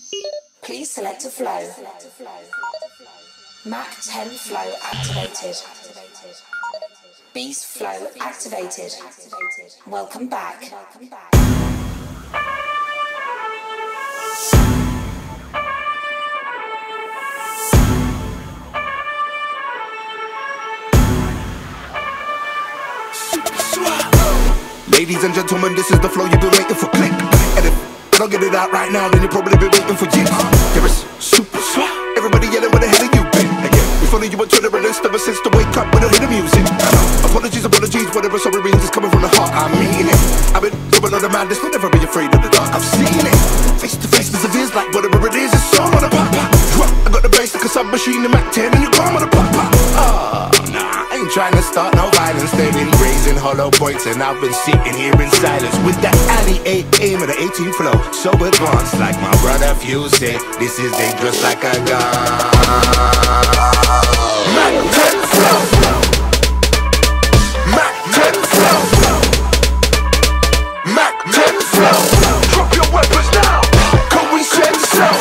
Please select a flow. MAC-10 flow activated. Beast flow activated. Welcome back. Ladies and gentlemen, this is the flow you've been waiting for. Click. And if I don't get it out right now, then you'll probably be waiting for years. There is super swag. Everybody yelling, where the hell have you been? Again, we follow you on Twitter and Insta ever since the wake up when I hear the music. Apologies, whatever sorry means, it's coming from the heart. I mean it. I've been doing all the madness, but never be afraid of the dark. I've seen it. Face to face, this is like whatever it is, it's all on the pop. I got the bass like a submachine, the MAC-10, and you come on the pop. Nah, I ain't trying to start no violence. They've been raising hollow points, and I've been sitting here in silence with that alley aim and the 18 flow, so advanced. Like my brother Fuse said, this is dangerous like a gun. MAC-10 flow, MAC-10 flow, MAC-10 flow. Drop your weapons now, can we send so?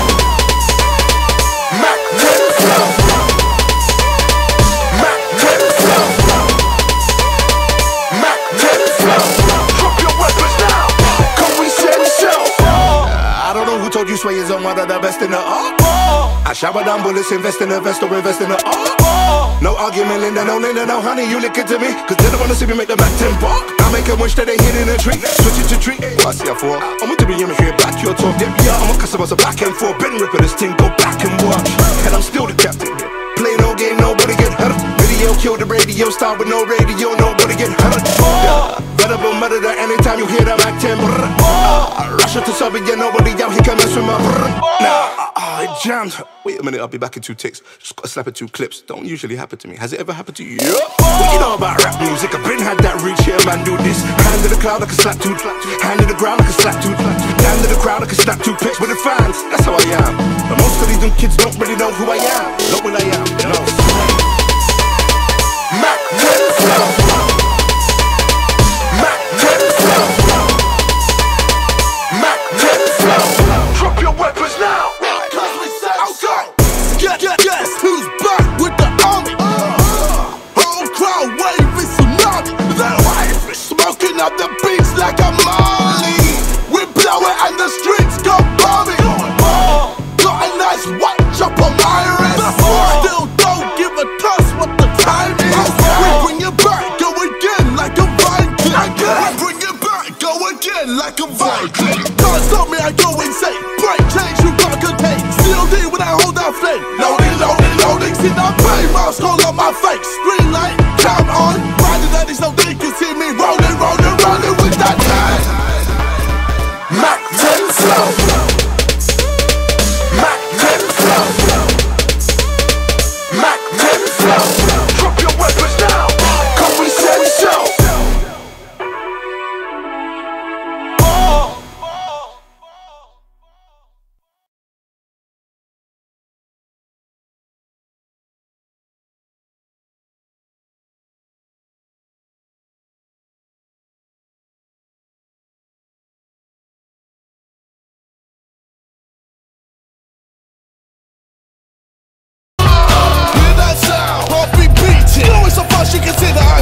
MAC-10 flow, MAC-10 flow, MAC-10 flow. Drop your weapons now, can we send so? I don't know who told you Sway is on one of the best in the art. I shower down bullets, invest in the vest or invest in the art. No argument, Linda, no, honey, you lick it to me, cause they don't wanna see me make the MAC-10 bark. I make a wish that they hit in a tree, switch it to tree. What's here for? I'm to be in here, back your talk. Yeah, I'm a customer, so back and forth. Been ripping this thing, go back and watch. And I'm still the captain. Play no game, nobody get hurt. Video kill the radio star with no radio, nobody get hurt. Venerable murder anytime you hear that MAC-10. Rush to sub it, yeah, nobody out here can mess with my nah, it jammed. Wait a minute, I'll be back in 2 ticks. Just gotta slap at 2 clips. Don't usually happen to me. Has it ever happened to you? What you know about rap music? I've been had that reach here, man, do this. Hand to the crowd, I can slap 2. Hand to the ground, I can slap 2. Hand to the crowd, I can slap 2 clicks with the fans. That's how I am. But most of these young kids don't really know who I am. Know what I am, you know. MAC-10 flow, MAC-10 flow, MAC-10 flow. Drop your weapons now, cause we said so. Guess who's back with the army? Whole crowd waving tsunami. They're waving, smoking up the beats like a Mali. We blow it and the streets go balmy. Got a nice white chop on my wrist. Still don't give a toss what the time is. We bring it back, go again like a Viking. We bring it back, go again like a Viking. Can't stop me, I go insane. Break change, you gotta contain. COD when I hold that flame. Loading, see that pain mask all on my face. Green light, count on. Riding at this so they can see me rolling with that time. MAC-10 flow, MAC-10 flow, MAC-10 flow. Drop your weapons now, can we send so? She can see the